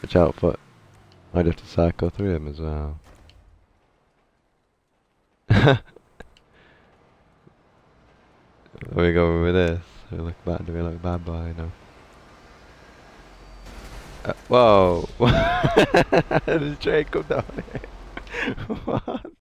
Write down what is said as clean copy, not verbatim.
Watch out for... I'd have to cycle through him as well. Where we going with this? We look bad, do we look bad boy? No. Whoa! Did the train come down here? What?